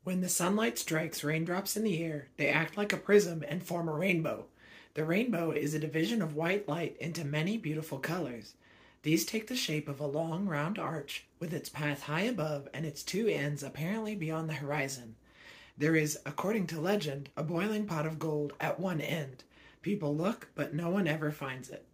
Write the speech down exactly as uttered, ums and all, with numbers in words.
When the sunlight strikes raindrops in the air, they act like a prism and form a rainbow. The rainbow is a division of white light into many beautiful colors. These take the shape of a long, round arch, with its path high above and its two ends apparently beyond the horizon. There is, according to legend, a boiling pot of gold at one end. People look, but no one ever finds it.